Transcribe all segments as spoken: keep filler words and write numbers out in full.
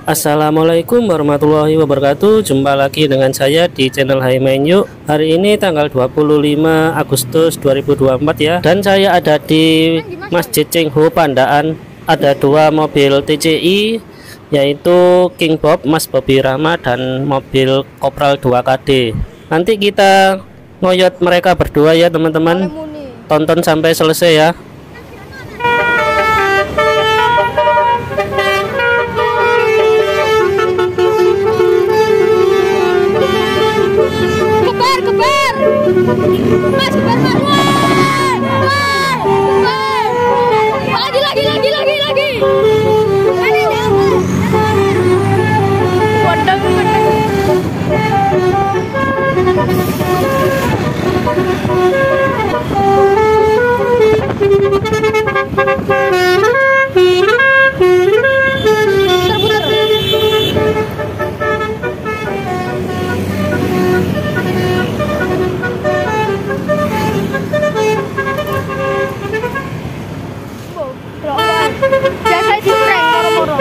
Assalamualaikum warahmatullahi wabarakatuh. Jumpa lagi dengan saya di channel Hai Main Yuk. Hari ini tanggal dua puluh lima Agustus dua ribu dua puluh empat ya. Dan saya ada di Masjid Cengho Pandaan. Ada dua mobil T C I, yaitu King Bob Mas Bobby Rama dan mobil Kopral dua K D. Nanti kita ngoyot mereka berdua ya teman-teman. Tonton sampai selesai ya. Mas, kebar, Mas. Wah, wah, lagi, lagi, lagi, lagi, lagi. Gondang, gondang. Biasa di prank moro-moro.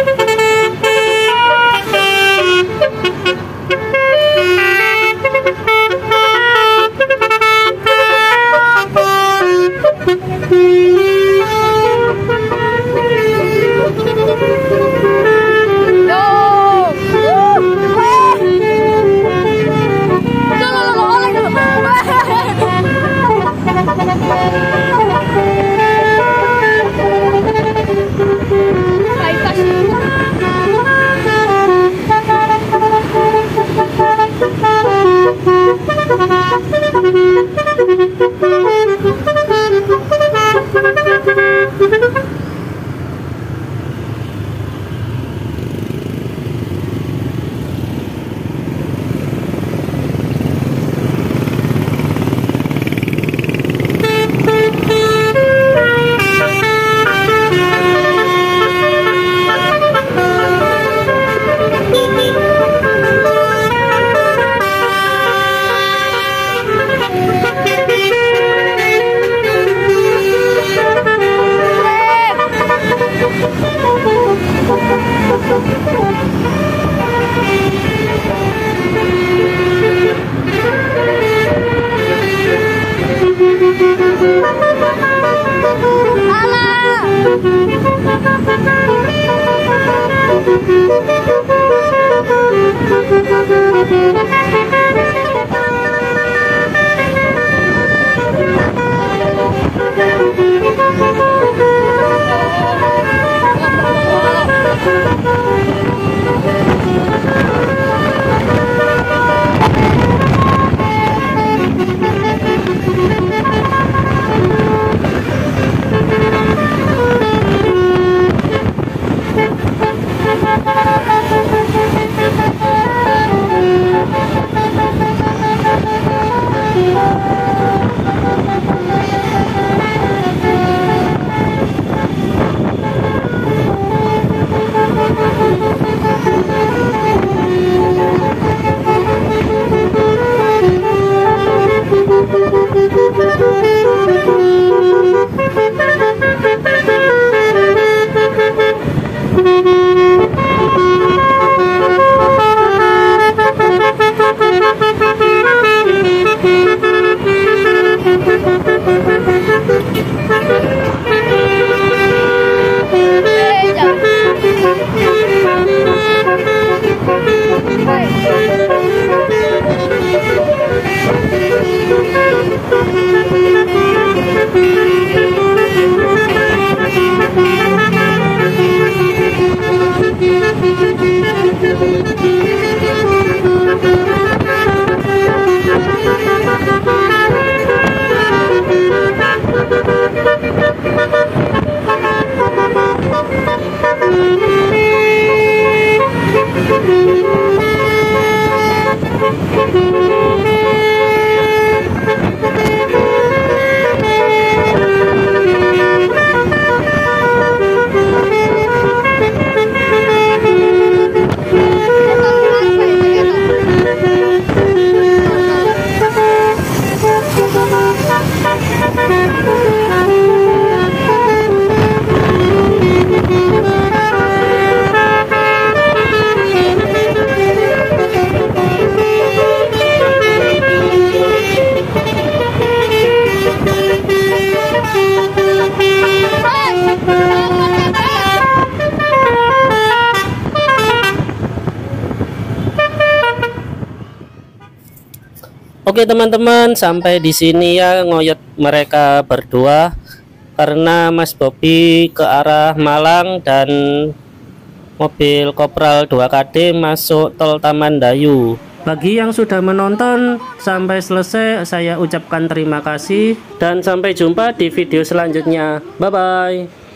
Oke teman-teman, sampai di sini ya ngoyot mereka berdua karena Mas Bobby ke arah Malang dan mobil Kopral dua K D masuk tol Taman Dayu. Bagi yang sudah menonton sampai selesai, saya ucapkan terima kasih dan sampai jumpa di video selanjutnya. Bye bye.